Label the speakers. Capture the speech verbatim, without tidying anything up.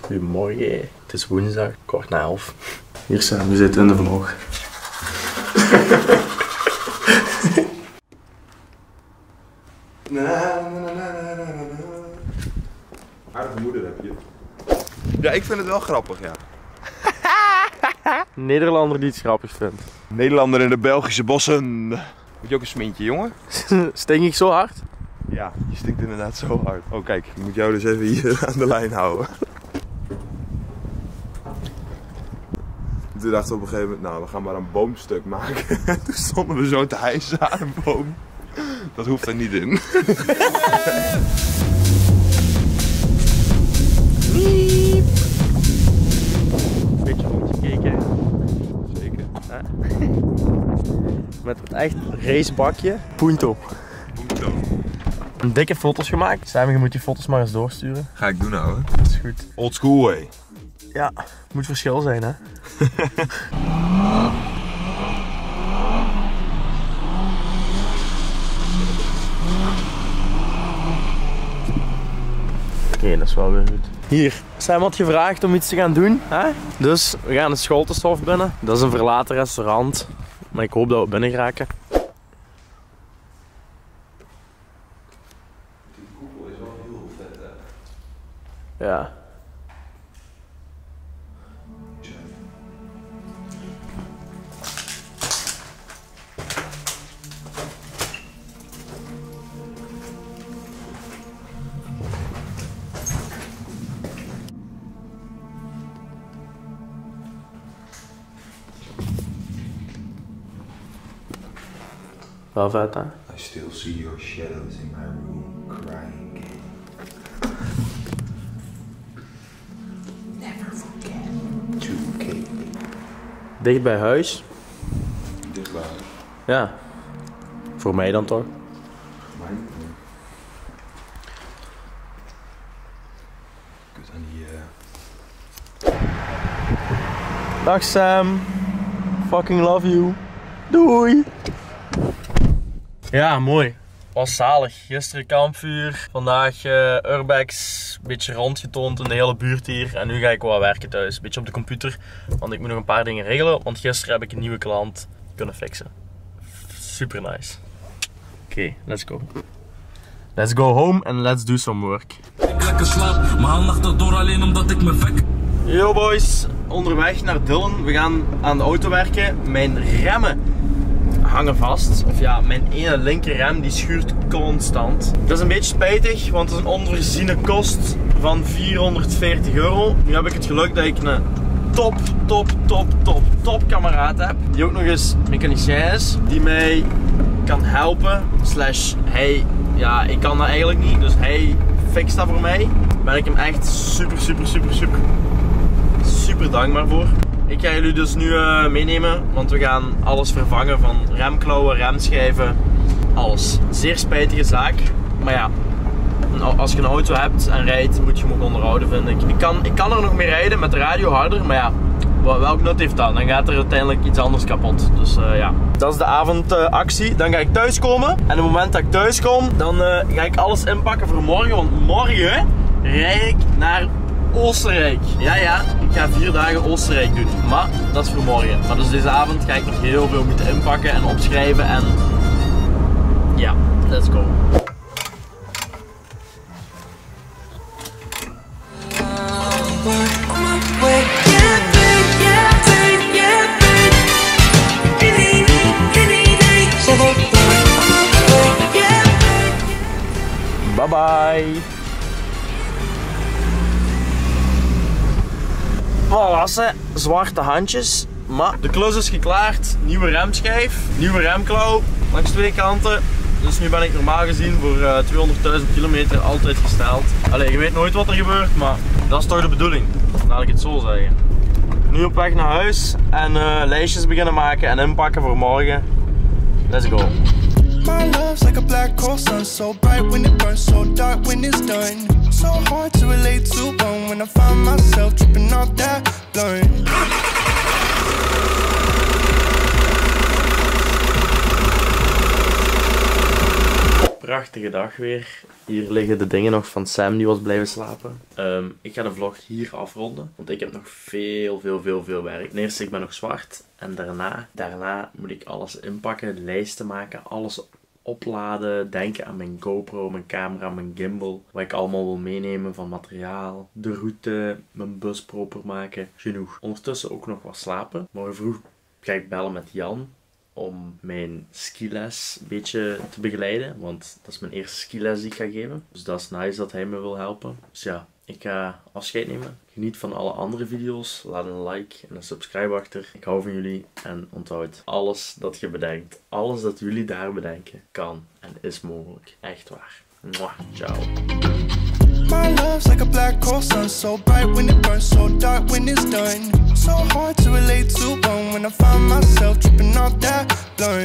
Speaker 1: Goedemorgen, het is woensdag, kwart na elf.
Speaker 2: Hier zijn we zitten in de vlog.
Speaker 3: Aardige moeder heb je. Ja, ik vind het wel grappig, ja.
Speaker 1: Nederlander die iets grappigs vindt.
Speaker 3: Nederlander in de Belgische bossen. Moet je ook een smintje, jongen?
Speaker 1: Stink ik zo hard?
Speaker 3: Ja, je stinkt inderdaad zo hard. Oh kijk, ik moet jou dus even hier aan de lijn houden. Toen dachten we op een gegeven moment, nou we gaan maar een boomstuk maken. Toen stonden we zo te hijsen aan een boom. Dat hoeft er niet in.
Speaker 1: Beetje rondgekeken.
Speaker 3: Zeker.
Speaker 1: Ja. Met het echt racebakje. Punto.
Speaker 3: Punto.
Speaker 1: Een dikke foto's gemaakt. Simon, je moet die foto's maar eens doorsturen.
Speaker 3: Ga ik doen nou, hè?
Speaker 1: Dat is goed.
Speaker 3: Old school way.
Speaker 1: Ja, moet verschil zijn, hè? Oké, okay, dat is wel weer goed. Hier, Sam had gevraagd om iets te gaan doen, hè? Dus we gaan het Scholtenshof binnen. Dat is een verlaten restaurant, maar ik hoop dat we binnen geraken.
Speaker 3: Die koepel is wel heel vet, hè?
Speaker 1: Ja. Wel vet, hè?
Speaker 3: I still see your shadows in my room, crying. Never forget to keep me.
Speaker 1: Dicht bij huis?
Speaker 3: Dicht bij huis.
Speaker 1: Ja. Voor mij dan toch?
Speaker 3: Mij? Kut aan die... Uh...
Speaker 1: Dag Sam. Fucking love you. Doei. Ja, mooi. Was zalig. Gisteren kampvuur. Vandaag uh, Urbex. Een beetje rondgetoond in de hele buurt hier. En nu ga ik wel werken thuis. Een beetje op de computer. Want ik moet nog een paar dingen regelen. Want gisteren heb ik een nieuwe klant kunnen fixen. Super nice. Oké, okay, let's go. Let's go home and let's do some work.
Speaker 4: Ik lekker slaap, mijn aandacht erdoor alleen omdat ik me vek.
Speaker 1: Yo boys, onderweg naar Dillon. We gaan aan de auto werken. Mijn remmen hangen vast. Of ja, mijn ene linkerrem die schuurt constant. Dat is een beetje spijtig, want het is een onvoorziene kost van vierhonderdveertig euro. Nu heb ik het geluk dat ik een top, top, top, top, top kameraad heb. Die ook nog eens mechanicien is. Die mij kan helpen. Slash, hij, ja, ik kan dat eigenlijk niet. Dus hij fixt dat voor mij. Daar ben ik hem echt super, super, super, super, super dankbaar voor. Ik ga jullie dus nu uh, meenemen, want we gaan alles vervangen van remklauwen, remschijven, alles. Zeer spijtige zaak, maar ja, als je een auto hebt en rijdt, moet je hem ook onderhouden, vind ik. Ik kan, ik kan er nog mee rijden met de radio harder, maar ja, welk nut heeft dat? Dan gaat er uiteindelijk iets anders kapot. Dus uh, ja, dat is de avondactie. Uh, dan ga ik thuis komen en op het moment dat ik thuis kom, dan uh, ga ik alles inpakken voor morgen, want morgen rijd ik naar Oostenrijk. Ja, ja, ik ga vier dagen Oostenrijk doen. Maar dat is voor morgen. Maar dus deze avond ga ik nog heel veel moeten inpakken en opschrijven. En ja, let's go. Bye bye. Voilà, zwarte handjes. Maar de klus is geklaard. Nieuwe remschijf, nieuwe remklauw langs twee kanten. Dus nu ben ik normaal gezien voor uh, tweehonderdduizend kilometer altijd gesteld. Allee, je weet nooit wat er gebeurt, maar dat is toch de bedoeling. Laat ik het zo zeggen. Nu op weg naar huis en uh, lijstjes beginnen maken en inpakken voor morgen. Let's go.
Speaker 5: My love's like a black hole sun, so bright when it burns, so dark when it's done. So hard to relate to one when I find myself tripping off that blunt.
Speaker 1: Prachtig. prachtige dag weer. Hier liggen de dingen nog van Sam, die was blijven slapen. Um, ik ga de vlog hier afronden, want ik heb nog veel, veel, veel, veel werk. Ten eerste, ik ben nog zwart. En daarna, daarna moet ik alles inpakken, lijsten maken, alles opladen, denken aan mijn GoPro, mijn camera, mijn gimbal. Wat ik allemaal wil meenemen van materiaal. De route, mijn bus proper maken. Genoeg. Ondertussen ook nog wat slapen. Morgen vroeg ga ik bellen met Jan om mijn skiles een beetje te begeleiden. Want dat is mijn eerste skiles die ik ga geven. Dus dat is nice dat hij me wil helpen. Dus ja, ik ga afscheid nemen. Geniet van alle andere video's. Laat een like en een subscribe achter. Ik hou van jullie en onthoud alles dat je bedenkt. Alles dat jullie daar bedenken kan en is mogelijk. Echt waar. Mwah, ciao.
Speaker 5: My love's like a black hole sun, so bright when it burns, so dark when it's done. So hard to relate to one when I find myself tripping off that blunt.